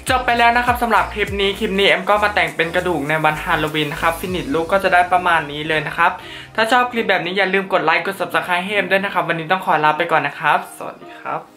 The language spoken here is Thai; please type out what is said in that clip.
จบไปแล้วนะครับสำหรับคลิปนี้เอ็มก็มาแต่งเป็นกระดูกในวันฮาโลวีนนะครับฟินิชลุคก็จะได้ประมาณนี้เลยนะครับถ้าชอบคลิปแบบนี้อย่าลืมกดไลค์กด Subscribe ให้เอ็มด้วยนะครับวันนี้ต้องขอลาไปก่อนนะครับสวัสดีครับ